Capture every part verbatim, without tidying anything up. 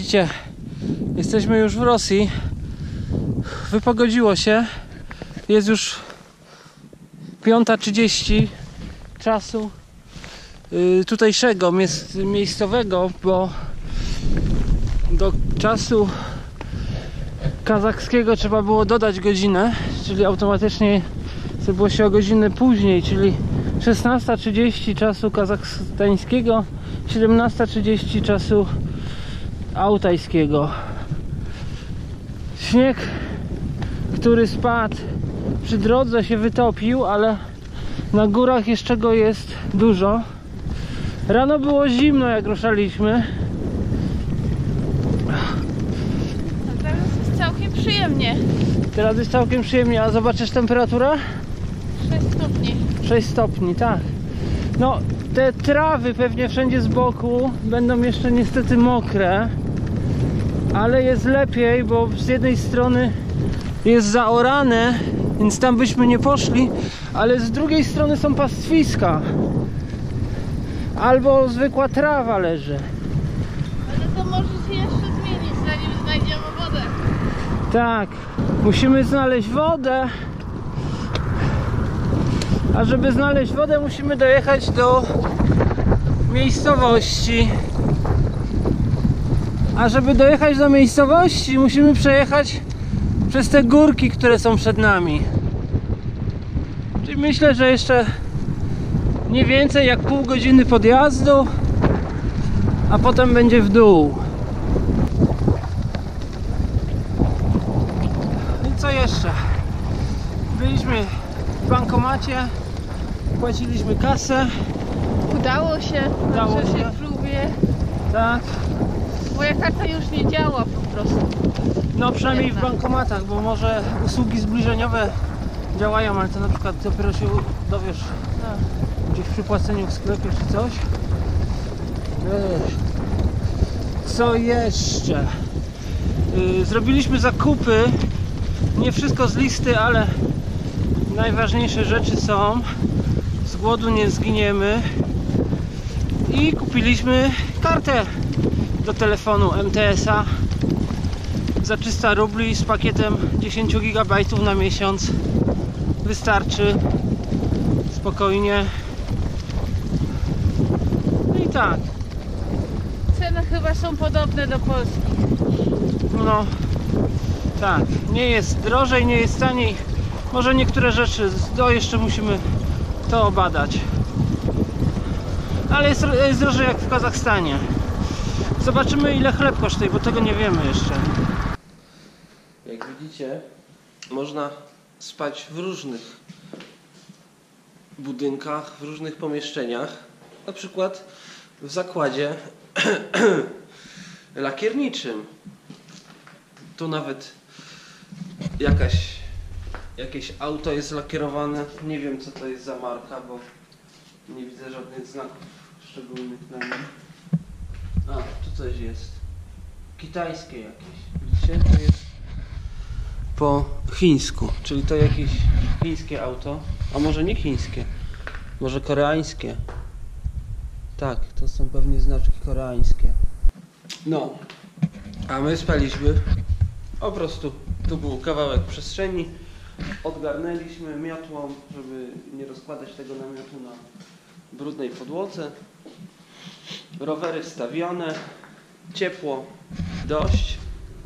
widzicie, jesteśmy już w Rosji. Wypogodziło się. Jest już piąta trzydzieści czasu yy, tutejszego, miejscowego, bo do czasu kazachskiego trzeba było dodać godzinę, czyli automatycznie zrobiło się o godzinę później, czyli szesnasta trzydzieści czasu kazachstańskiego, siedemnasta trzydzieści czasu autajskiego. Śnieg, który spadł przy drodze, się wytopił, ale na górach jeszcze go jest dużo. Rano było zimno, jak ruszaliśmy. A teraz jest całkiem przyjemnie. Teraz jest całkiem przyjemnie, a zobaczysz temperaturę? sześć stopni. sześć stopni, tak. No, te trawy pewnie wszędzie z boku będą jeszcze niestety mokre, ale jest lepiej, bo z jednej strony jest zaorane, więc tam byśmy nie poszli, ale z drugiej strony są pastwiska. Albo zwykła trawa leży. Ale to może się jeszcze zmienić, zanim znajdziemy wodę. Tak, musimy znaleźć wodę. A żeby znaleźć wodę, musimy dojechać do miejscowości. A żeby dojechać do miejscowości, musimy przejechać przez te górki, które są przed nami. Czyli myślę, że jeszcze nie więcej jak pół godziny podjazdu, a potem będzie w dół. I co jeszcze? Byliśmy w bankomacie, płaciliśmy kasę. Udało się, Udało dobrze się. się próbuje. Tak. Moja karta już nie działa po prostu. No przynajmniej w Jedna. bankomatach, bo może usługi zbliżeniowe działają, ale to na przykład dopiero się dowiesz No. gdzieś przy płaceniu w sklepie czy coś. Ech. Co jeszcze? Yy, zrobiliśmy zakupy. Nie wszystko z listy, ale najważniejsze rzeczy są. Z głodu nie zginiemy. I kupiliśmy kartę do telefonu M T S a za trzysta rubli z pakietem dziesięć gigabajtów na miesiąc. Wystarczy spokojnie. No i tak. Ceny chyba są podobne do Polski. No tak, nie jest drożej, nie jest taniej. Może niektóre rzeczy, to jeszcze musimy to obadać. Ale jest, jest drożej jak w Kazachstanie. Zobaczymy, ile chleb kosztuje, bo tego nie wiemy jeszcze. Jak widzicie, można spać w różnych budynkach, w różnych pomieszczeniach. Na przykład w zakładzie lakierniczym. Tu nawet jakaś, jakieś auto jest lakierowane. Nie wiem, co to jest za marka, bo nie widzę żadnych znaków szczególnych na nim. A, tu coś jest. Kitajskie jakieś. Widzicie? To jest po chińsku, czyli to jakieś chińskie auto. A może nie chińskie, może koreańskie. Tak, to są pewnie znaczki koreańskie. No, a my spaliśmy. Po prostu tu był kawałek przestrzeni. Odgarnęliśmy miotłą, żeby nie rozkładać tego namiotu na brudnej podłodze. Rowery wstawione. Ciepło dość.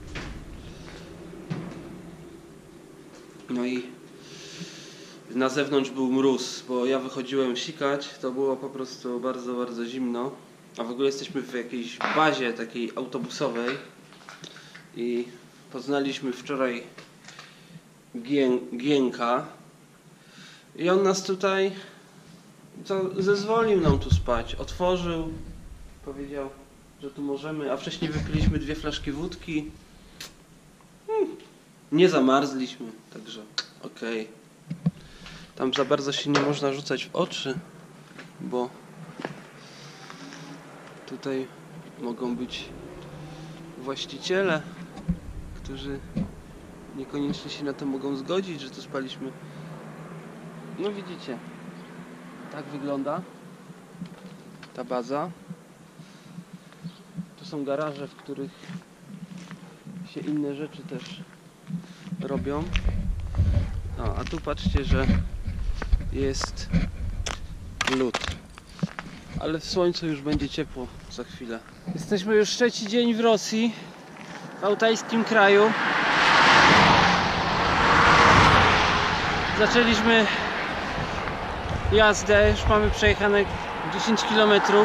No i na zewnątrz był mróz, bo ja wychodziłem sikać, to było po prostu bardzo, bardzo zimno. A w ogóle jesteśmy w jakiejś bazie takiej autobusowej i poznaliśmy wczoraj Gien, Gienka i on nas tutaj to zezwolił nam tu spać, otworzył, powiedział, że tu możemy, a wcześniej wypiliśmy dwie flaszki wódki. Hmm. Nie zamarzliśmy, także okej. Okay. Tam za bardzo się nie można rzucać w oczy, bo tutaj mogą być właściciele, którzy niekoniecznie się na to mogą zgodzić, że tu spaliśmy. No widzicie, tak wygląda ta baza. Tu są garaże, w których się inne rzeczy też robią. No, a tu patrzcie, że jest lód. Ale w słońcu już będzie ciepło za chwilę. Jesteśmy już trzeci dzień w Rosji, w altajskim kraju. Zaczęliśmy jazdę, już mamy przejechane dziesięć kilometrów.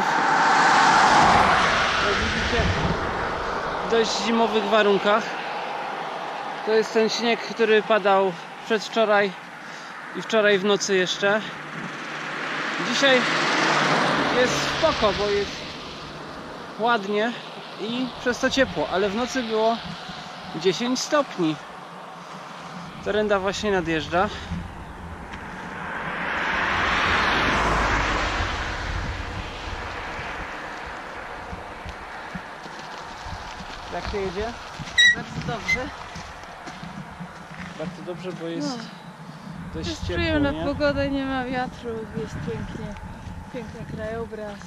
Jak widzicie, w dość zimowych warunkach. To jest ten śnieg, który padał przedwczoraj i wczoraj w nocy jeszcze. Dzisiaj jest spoko, bo jest ładnie i przez to ciepło, ale w nocy było dziesięć stopni. Torenda właśnie nadjeżdża. Jak się jedzie? Bardzo dobrze. Bardzo dobrze, bo jest No. dość Jest ciepło, przyjemna nie? pogoda, nie ma wiatru, jest pięknie. Piękny krajobraz.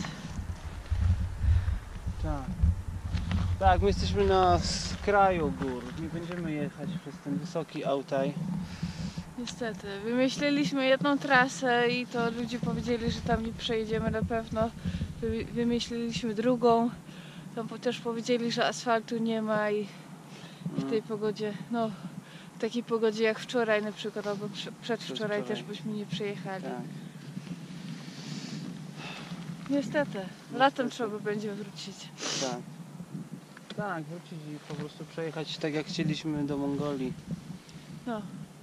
Tak. Tak, my jesteśmy na skraju gór. Nie będziemy jechać przez ten wysoki Altaj. Niestety. Wymyśliliśmy jedną trasę i to ludzie powiedzieli, że tam nie przejedziemy na pewno. Wy- Wymyśliliśmy drugą. Tam po- też powiedzieli, że asfaltu nie ma i w tej pogodzie, no w takiej pogodzie jak wczoraj na przykład, albo prze- przedwczoraj też byśmy nie przejechali. Tak. Niestety. Latem trzeba będzie wrócić. Tak. Tak, wrócić i po prostu przejechać tak jak chcieliśmy do Mongolii. No.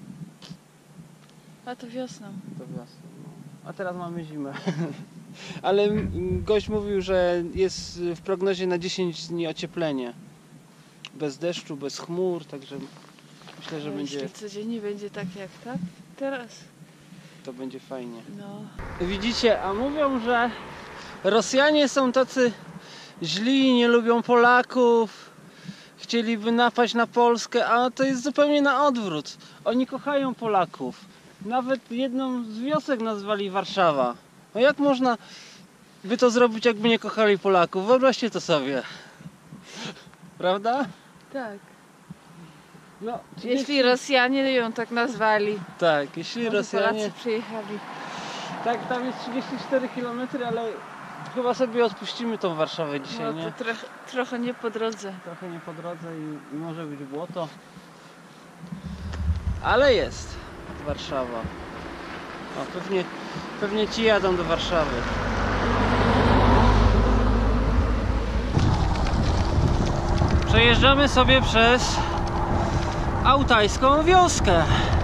A to wiosną. To wiosną. No. A teraz mamy zimę. Ale mm, gość mówił, że jest w prognozie na dziesięć dni ocieplenie. Bez deszczu, bez chmur, także myślę, że No, będzie, jeśli codziennie będzie tak jak tak, teraz. to będzie fajnie. No. Widzicie, a mówią, że Rosjanie są tacy źli, nie lubią Polaków, chcieliby napaść na Polskę, a to jest zupełnie na odwrót. Oni kochają Polaków. Nawet jedną z wiosek nazwali Warszawa. No jak można by to zrobić, jakby nie kochali Polaków? Wyobraźcie to sobie. Prawda? Tak. No, Jeśli Rosjanie ją tak nazwali, tak, jeśli może Rosjanie... Polacy przyjechali. Tak, tam jest trzydzieści cztery kilometry, ale chyba sobie odpuścimy tą Warszawę dzisiaj, No nie? to trochę, trochę nie po drodze. Trochę nie po drodze i, i może być błoto. Ale jest Warszawa. O, pewnie, pewnie ci jadą do Warszawy. Przejeżdżamy sobie przez altajską wioskę,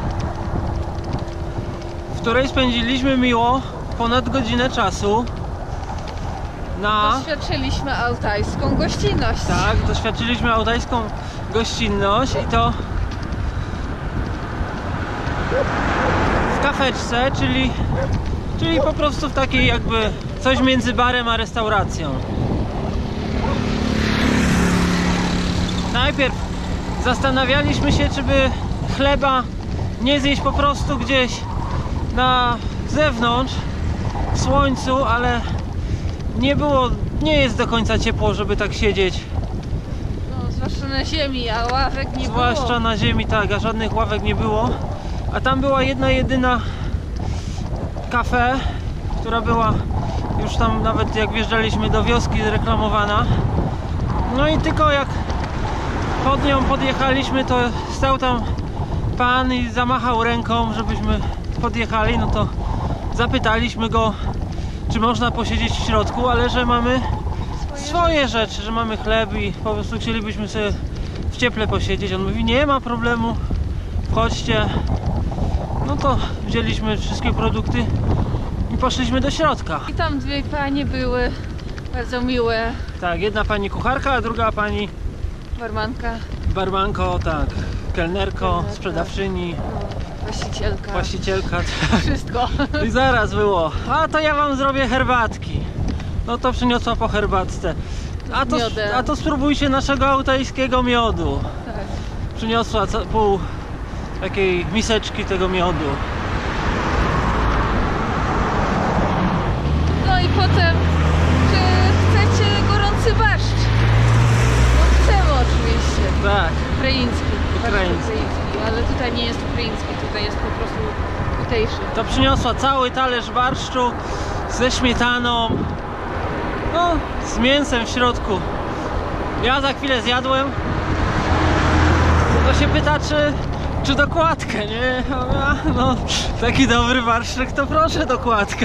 w której spędziliśmy miło ponad godzinę czasu na... Doświadczyliśmy altajską gościnność. Tak, doświadczyliśmy altajską gościnność i to w kafeczce, czyli, czyli po prostu w takiej jakby coś między barem a restauracją. Najpierw zastanawialiśmy się, czy by chleba nie zjeść po prostu gdzieś na zewnątrz w słońcu, ale nie było, nie jest do końca ciepło, żeby tak siedzieć. No, zwłaszcza na ziemi, a ławek nie Zwłaszcza było. na ziemi, tak, a żadnych ławek nie było. A tam była jedna jedyna kafe, która była już tam nawet jak wjeżdżaliśmy do wioski reklamowana. No i tylko jak pod nią podjechaliśmy, to stał tam pan i zamachał ręką, żebyśmy podjechali. No to zapytaliśmy go, czy można posiedzieć w środku, ale że mamy Swoje swoje rzeczy, że mamy chleb i po prostu chcielibyśmy sobie w cieple posiedzieć. On mówi, nie ma problemu, wchodźcie. No to wzięliśmy wszystkie produkty i poszliśmy do środka. I tam dwie panie były bardzo miłe. Tak, jedna pani kucharka, a druga pani Barmanka, barmanko, tak, kelnerko, Kelnerka. sprzedawczyni, no, właścicielka. właścicielka. Wszystko. I zaraz było, a to ja wam zrobię herbatki. No to przyniosła po herbatce. A to, Miodem. a to spróbujcie naszego altajskiego miodu. Tak. Przyniosła co- pół takiej miseczki tego miodu. No i potem, czy chcecie gorący barszcz? No chcemy oczywiście. Tak. ukraiński, ale tutaj nie jest ukraiński, tutaj jest po prostu tutejszy. To przyniosła cały talerz barszczu ze śmietaną, no z mięsem w środku. Ja za chwilę zjadłem. To się pyta, czy, czy dokładkę, nie? No, taki dobry barszczyk, to proszę dokładkę.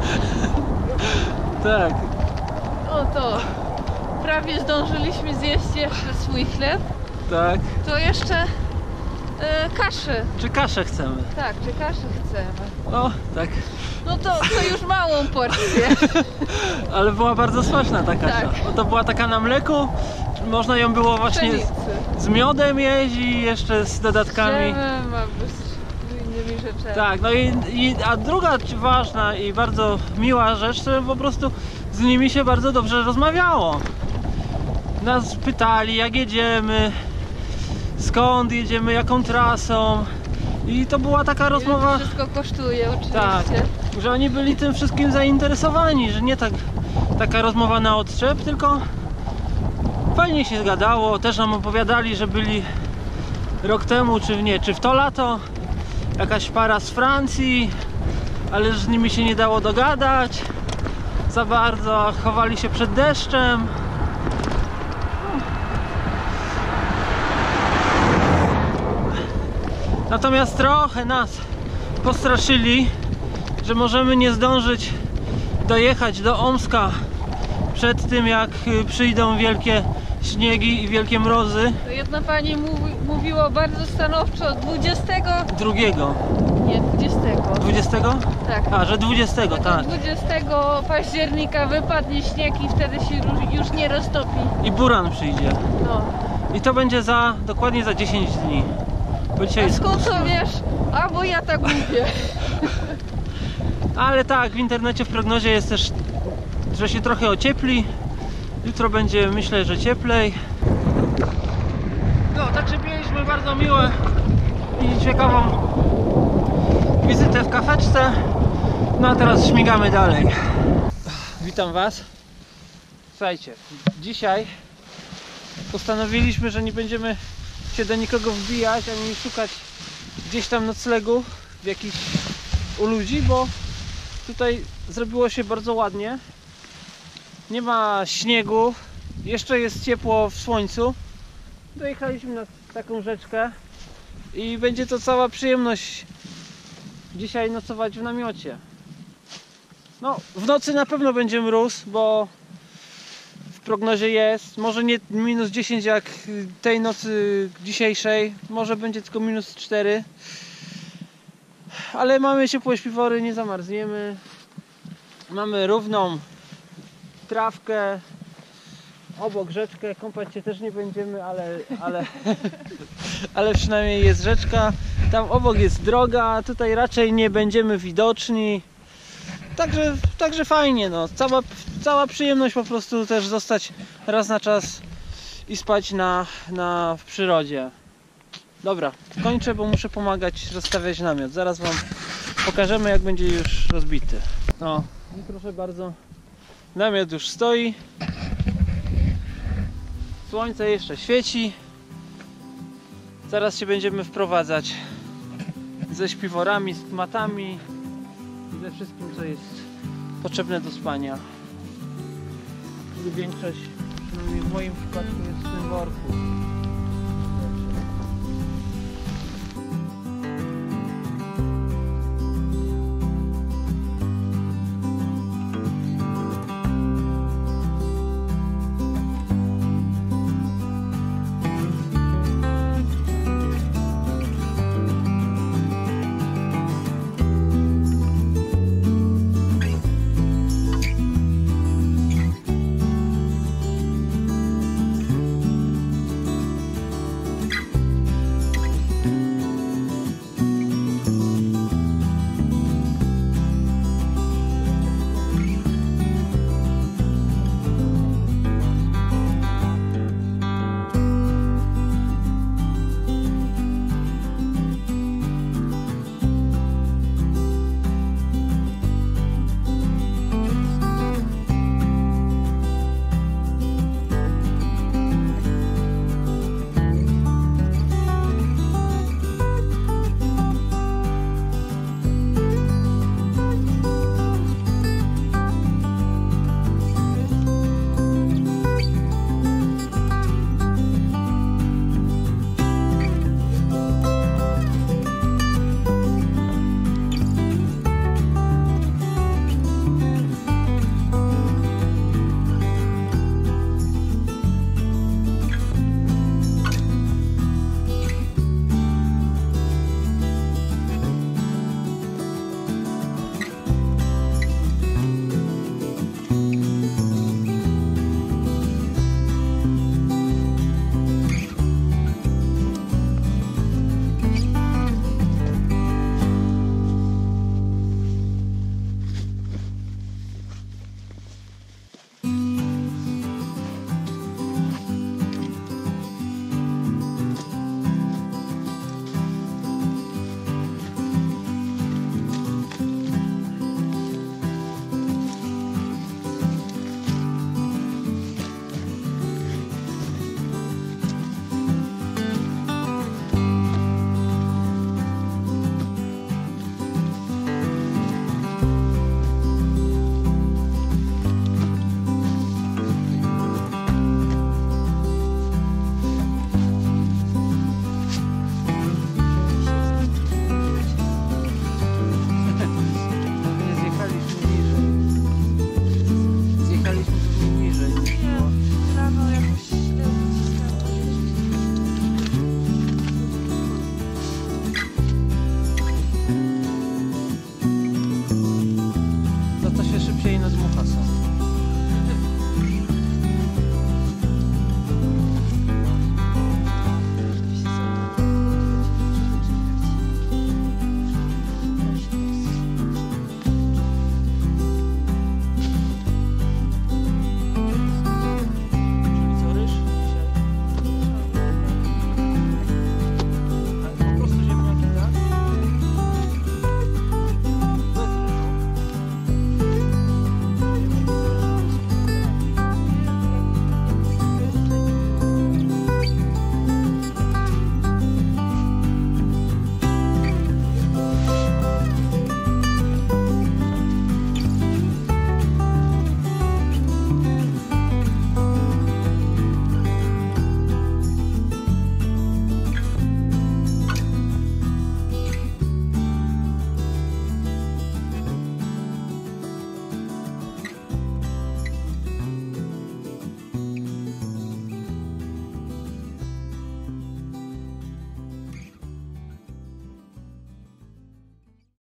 Tak. O to, prawie zdążyliśmy zjeść jeszcze swój chleb. Tak. To jeszcze e, kaszę. Czy kaszę chcemy? Tak, czy kaszę chcemy. O, tak. No to, to już małą porcję. Ale była bardzo smaczna ta kasza. Tak. Bo to była taka na mleku. Można ją było właśnie z, z miodem jeść i jeszcze z dodatkami. Z dżemem, albo z innymi rzeczami. Tak, no i, i a druga ważna i bardzo miła rzecz, to po prostu z nimi się bardzo dobrze rozmawiało. Nas pytali, jak jedziemy, skąd jedziemy, jaką trasą. I to była taka rozmowa. Ile to wszystko kosztuje, oczywiście. Tak, że oni byli tym wszystkim zainteresowani, że nie tak taka rozmowa na odczep, tylko fajnie się gadało. Też nam opowiadali, że byli rok temu, czy nie, czy w to lato jakaś para z Francji, ale z nimi się nie dało dogadać za bardzo, chowali się przed deszczem. Natomiast trochę nas postraszyli, że możemy nie zdążyć dojechać do Omska przed tym, jak przyjdą wielkie śniegi i wielkie mrozy. To jedna pani mówi, mówiła bardzo stanowczo dwudziestego. Drugiego. Nie, dwudziestego. dwudziestego? Tak. A, że dwudziestego, To tak. dwudziestego października wypadnie śnieg i wtedy się już- już nie roztopi. I buran przyjdzie. No. I to będzie za, dokładnie za dziesięć dni. Bo dzisiaj A jest skąd to ósmy. wiesz? A bo ja tak mówię. Ale tak, w internecie w prognozie jest też, że się trochę ociepli. Jutro będzie, myślę, że cieplej. No, także mieliśmy bardzo miłe i ciekawą wizytę w kafeczce. No a teraz śmigamy dalej. Witam Was. Słuchajcie, dzisiaj postanowiliśmy, że nie będziemy się do nikogo wbijać, ani szukać gdzieś tam noclegu w jakiś u ludzi, bo tutaj zrobiło się bardzo ładnie. Nie ma śniegu, jeszcze jest ciepło w słońcu. Dojechaliśmy na taką rzeczkę i będzie to cała przyjemność dzisiaj nocować w namiocie. No, w nocy na pewno będzie mróz, bo w prognozie jest, może nie minus dziesięć jak tej nocy dzisiejszej, może będzie tylko minus cztery, ale mamy ciepłe śpiwory, nie zamarzniemy, mamy równą trawkę, obok rzeczkę, kąpać się też nie będziemy, ale, ale, ale przynajmniej jest rzeczka, tam obok jest droga, tutaj raczej nie będziemy widoczni. Także, także fajnie, no. Cała, cała przyjemność po prostu też zostać raz na czas i spać na, na, w przyrodzie. Dobra, kończę, bo muszę pomagać rozstawiać namiot. Zaraz Wam pokażemy, jak będzie już rozbity. No i proszę bardzo, namiot już stoi. Słońce jeszcze świeci. Zaraz się będziemy wprowadzać ze śpiworami, z matami i ze wszystkim, co jest potrzebne do spania. Czyli większość, przynajmniej w moim przypadku, jest w tym worku.